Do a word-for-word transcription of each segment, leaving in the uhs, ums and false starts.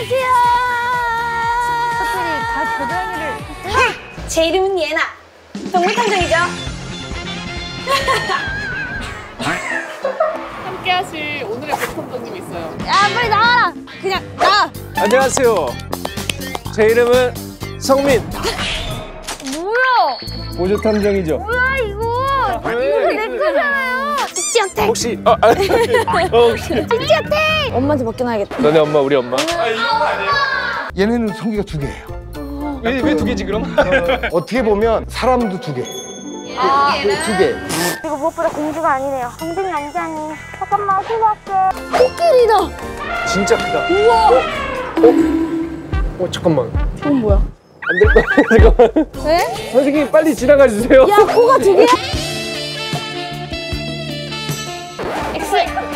안녕하세요. 커플이 갓 고등학교를. 제 이름은 예나. 동물탐정이죠. 함께 하실 오늘의 백탐정님이 있어요. 야, 빨리 나와라. 그냥 나와. 안녕하세요. 제 이름은 성민. 뭐야? 보조탐정이죠. 뭐야 이거? 이거 내 거잖아요. 찌찌어택. 혹시 아, 아, 어, 혹시 찌찌어택. 엄마한테 맡겨놔야겠다. 너네 엄마 우리 엄마. 아, 이거 아니에요? 얘네는 성기가 두 개예요. 왜 왜 두 개지 그럼? 어, 어떻게 보면 사람도 두 개. 아, 두 개. 이거 무엇보다 공주가 아니네요. 엉덩이 앉아니. 잠깐만 생각할게. 코끼리다. 진짜 크다. 우와. 어? 어 잠깐만. 이건 뭐야? 안 될 것 같아. 잠깐만. 왜? 선생님 빨리 지나가 주세요. 야, 코가 두 개야? 엑스.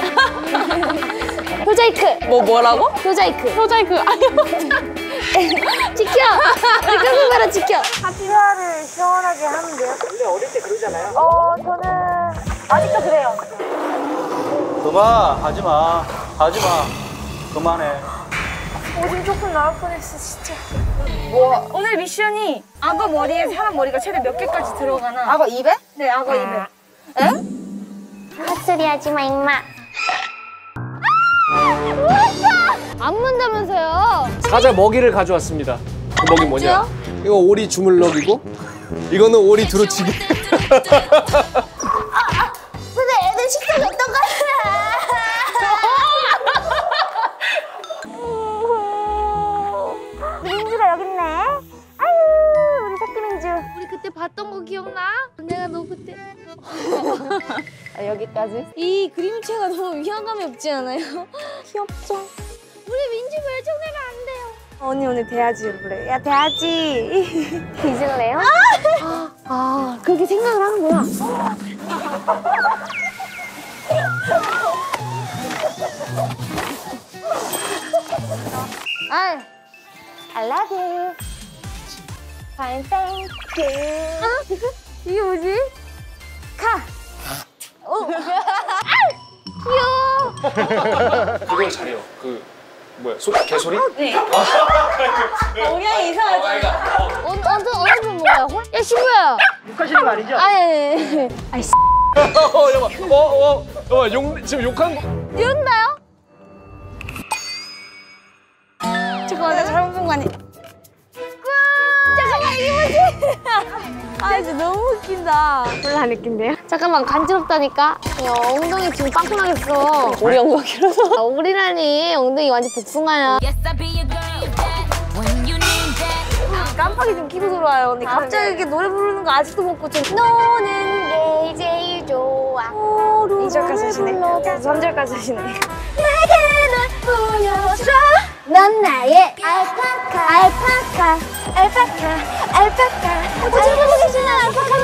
모자이크. 뭐 뭐라고? 모자이크. 모자이크. 아니요. 지켜. 우리 깡깡가라 지켜. 카피바를 시원하게 하면 돼요? 원래 어릴 때 그러잖아요. 어, 저는 아직도 그래요. 그만 하지 마. 하지 마. 그만해. 오줌 조금 나올 뻔했어, 진짜. 뭐? 오늘 미션이 악어 머리에 사람 머리가 최대 몇 개까지 들어가나? 악어 입에? 네, 악어 입에. 응? 헛소리 하지 마, 임마. 안 문다면서요? 사자 먹이를 가져왔습니다. 그 먹이 뭐냐? 뭐죠? 이거 오리 주물럭이고 이거는 오리 두루치기. 근데 애들 식성이 어떤가? 민주가 여기 있네. 아유, 우리 새끼 민주. 우리 그때 봤던 거 기억나? 내가 너 그때. 아, 여기까지? 이 그림체가 너무 위화감이 없지 않아요? 귀엽죠? 우리 민주 멸종되면 안 돼요. 언니 오늘 대하지로 그래. 야, 대하지. 잊을래요? 아, 아, 그렇게 생각을 하는구나. 아, I love you. Fine, thank you. 아, 이게 뭐지? 가. 오. 아, 귀여워. 그걸 잘해요. 그 뭐야? 소, 개소리? 네. 모양이 이상하지? 어, 어느, 어느 분 먹어요? 야, 신부야. 욕하시는 거 아니죠? 아니, 아니, 아니, 씨. 어, 여봐. 어, 어, 어, 욕 지금 욕한 거. 이런다요? 잠깐만, 나 잘못 본 거 아니야? 잠깐만, 이게 뭐지? 아, 진짜 너무 웃긴다. 별로 안 웃긴데요? 잠깐만, 간지럽다니까? 야, 엉덩이 지금 빵꾸 나겠어. 우리 엉덩이로서? 아, 우리라니, 엉덩이 완전 복숭아야. 깜빡이 좀 키고 들어와요. 근데 갑자기 이렇게 노래 부르는 거 아직도 못 고쳐. 노는 게 제일 좋아. 이 절까지 하시네. 삼 절까지 하시네. 내게 널 보여줘. 넌 나의 알파카. 알파카. 알파카. 알파카. 어제 보고 계시나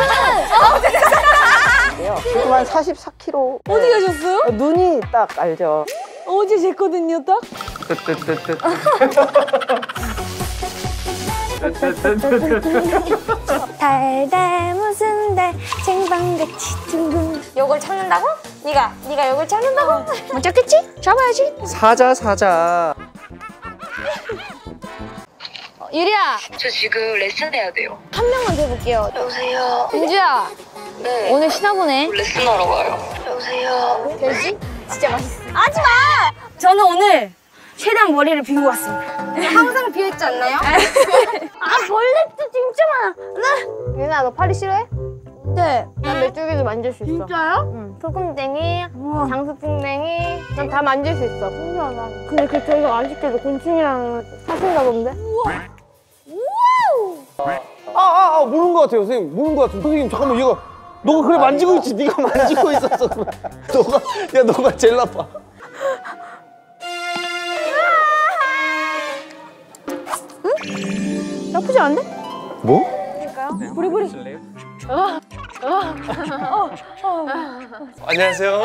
알파카는. 지금 한 사십사 킬로그램. 어디 가셨어요? 눈이 딱 알죠. 어제 쟀거든요, 딱. 뜨뜨뜨뜨. 달달 무슨 달 쟁반같이 둥근. 요걸 찾는다고? 네가 네가 요걸 찾는다고? 못 찾겠지? 잡아야지. 사자 사자. 어, 유리야, 저 지금 레슨 해야 돼요. 한 명만 더 해볼게요. 여보세요? 민주야, 네. 오늘 쉬나 보네. 레슨하러 가요. 여보세요? 되지? 진짜 맛있어. 하지 마! 저는 오늘 최대한 머리를 비우고 왔습니다. 항상 비어있지 않나요? 아, 벌레도 진짜 많아. 나. 유나, 너 파리 싫어해? 네. 난 메뚜기도 만질 수 있어. 진짜요? 응. 소금쟁이, 장수풍뎅이, 난 다 만질 수 있어. 신기하다. 근데 그 저희가 아쉽게도 곤충이랑 사신다던데? 우와! 우와! 아, 아, 아, 모르는 것 같아요, 선생님. 모르는 것 같은데. 선생님, 잠깐만, 얘가. 너가 그래 만지고 있지. 네가 만지고 있었어. 너가, 야, 너가 제일 나빠. 응? 나쁘지 않은데? 뭐? 그럴까요? 부리부리. 어. 어. 어. 어. 안녕하세요.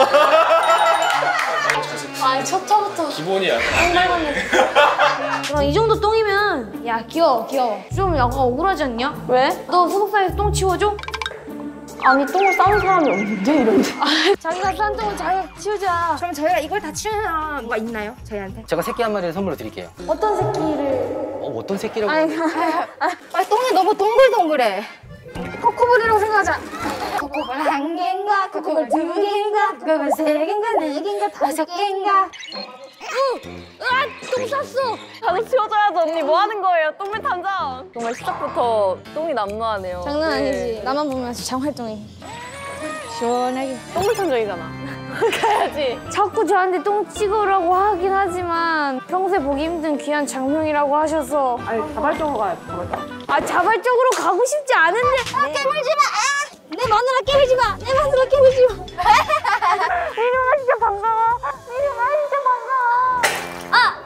아, 첫 차부터 기본이야. 똥 그럼 이 정도 똥이면 야, 귀여워, 귀여워. 좀 약간 억울하지 않냐? 왜? 너 소속사에서 똥 치워줘? 아니 똥을 싸는 사람이 없는데 이런데. 자기가 싼 똥을 자기가 치우자. 그럼 저희가 이걸 다 치우는 뭐가 있나요? 저희한테? 제가 새끼 한 마리를 선물로 드릴게요. 어떤 새끼를? 어, 어떤 새끼라고? 아니, 아, 똥이 너무 동글동글해. 코코볼이라고 생각하자. 코코볼 한 개인가, 코코볼 두 개인가, 코코볼 세 개인가, 네 개인가, 다섯 개인가. 으! 으아! 똥 쌌어! 가서 치워줘야죠 언니. 뭐 하는 거예요? 똥물 탐정. 정말 시작부터 똥이 난무하네요. 장난 아니지. 나만 보면 장활동이. 시원하게. 똥물 탐정이잖아. 가야지. 자꾸 저한테 똥 찍으라고 하긴 하지만 평소에 보기 힘든 귀한 장명이라고 하셔서 아니, 자발적으로 가요, 자발적으로. 아 자발적으로 가고 싶지 않은데 아 깨물지 마! 아! 내 마누라 깨물지 마! 내 마누라 깨물지 마! 이리와 진짜 반가워! 이리와 진짜 반가워! 아!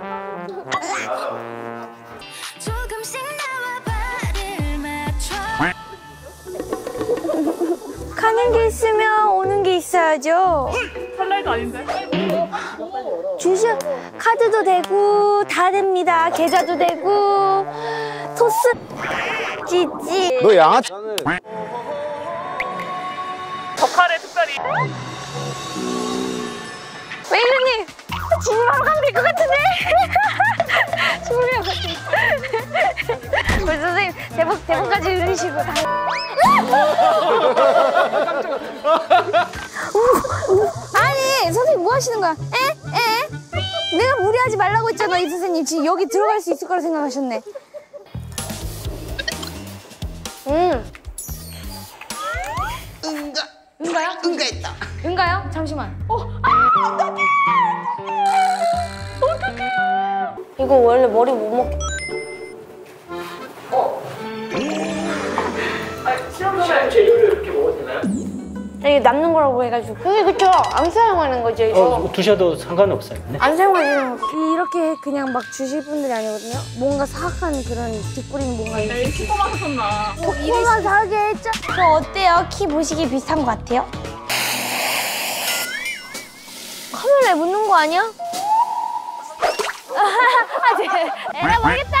조금씩 나와 발을 맞춰 가는 게 있으면 오는 게 있어야죠. 설날도 아닌데? 주식 카드도 되고 다 됩니다. 계좌도 되고 토스 찌찌. 너 양아치. 덕칼에 특별히. 메이저님 진입하러 가면 될 것 같은데. 죽으려고. 우리 선생님 대본 대본까지 읽으시고 다. 아니 선생님 뭐 하시는 거야? 에? 에? 내가 무리하지 말라고 했잖아 이 선생님. 지금 여기 들어갈 수 있을 거라 생각하셨네. 응. 응가. 응가요? 응가했다. 응가요? 잠시만. 어. 아 어떡해. 어떡해. 이거 원래 머리 못 먹. 시험 재료를 이렇게 먹어도 되나요? 이게 남는 거라고 해가지고. 그게 그쵸? 안 사용하는 거죠 이거? 어, 두셔도 상관없어요. 네? 안 사용하시는 거. 이렇게 그냥 막 주실 분들이 아니거든요. 뭔가 사악한 그런 뒷부리는 뭔가 있어요. 내일 슈퍼만 하셨나? 코코만 사게 했죠? 저 어때요? 키 보시기 비슷한 것 같아요? 카메라에 묻는 거 아니야? 아, 네. 에라 모르겠다!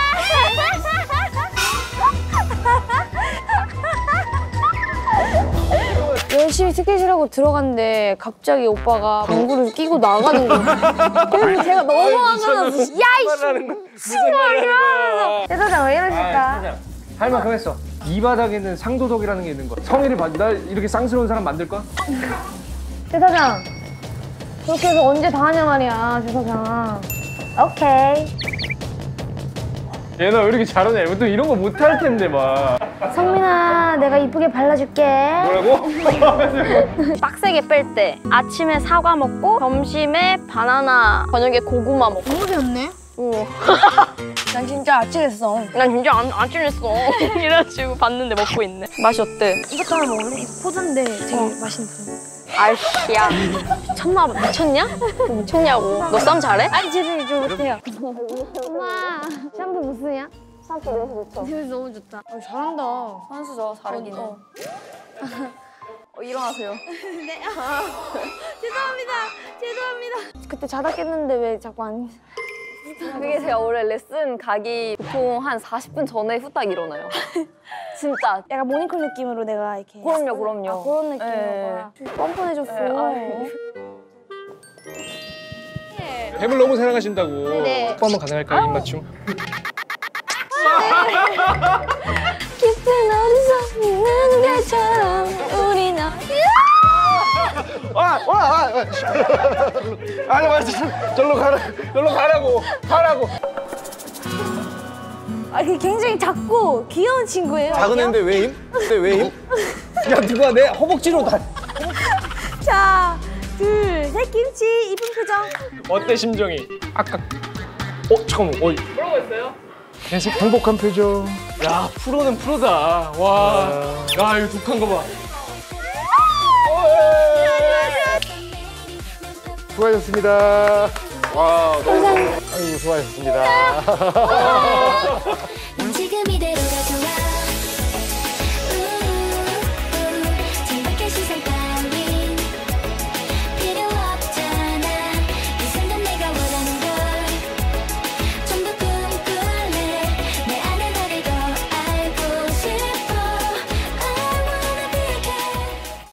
열심히 스케줄하고 들어갔는데 갑자기 오빠가 방구를 끼고 나가는 거야. 그래서 제가 너무 화가 나서 야이씨! 무슨 말을 하는 거야? 대사장 왜 이러실까? 할 만큼 했어. 이 바닥에는 상도덕이라는 게 있는 거야. 성의를 받, 날 이렇게 쌍스러운 사람 만들까? 대사장 그렇게 해서 언제 다 하냐 말이야 대사장. 오케이. 얘 너 왜 이렇게 잘하냐? 또 이런 거 못 할 텐데 막. 성민아 내가 이쁘게 발라줄게. 뭐라고? 빡세게 뺄 때 아침에 사과 먹고 점심에 바나나 저녁에 고구마 먹고. 너무 배웠네. 어. 난 진짜 아찔했어. 난 진짜 안, 안 찔렸어. 이래가지고 봤는데 먹고 있네. 맛이 어때? 이것도 하나 먹을래? 이거 포도인데 되게 맛있는 거. 아이씨 야 미쳤나 봐. 미쳤냐? 미쳤냐고. 너 싸움 잘해? 아니 죄송해요 좀 못해요. 엄마 샴푸 무슨이야? 샴푸 냄새 좋죠. 냄새 너무 좋다. 어, 잘한다. 선수죠 잘하긴 해. 어. 어, 일어나세요. 네. 아, 죄송합니다. 죄송합니다. 그때 자다 깼는데 왜 자꾸 안... 그게 제가 원래 레슨 가기 보통 한 사십 분 전에 후딱 일어나요. 진짜. 약간 모닝콜 느낌으로 내가 이렇게... 그럼요, 그럼요. 아, 그런 느낌으로. 네. 뻔뻔해졌어. 네, 뱀을 너무 사랑하신다고. 네. 오빠 한번 가능할까요? 입맞춤? 깊은 어디서 있는 별처럼 우리 너 와! 와! 와! 아니 맞지. 절로 가라. 절로 가라고. 가라고. 아, 그 굉장히 작고 귀여운 친구예요. 작은 애인데 왜 힘? 근데 왜 힘? 야 누가 내 허벅지로 다. 자, 둘, 셋, 김치, 이쁜 표정. 어때 심정이? 아까. 어 잠깐만. 어. 뭐라고 했어요? 계속 행복한 표정. 야 프로는 프로다. 와. 야 이거 독한 거 봐. 수고하셨습니다. 와, 너무 아이고 수고하셨습니다. 지금 이대로가 좋아.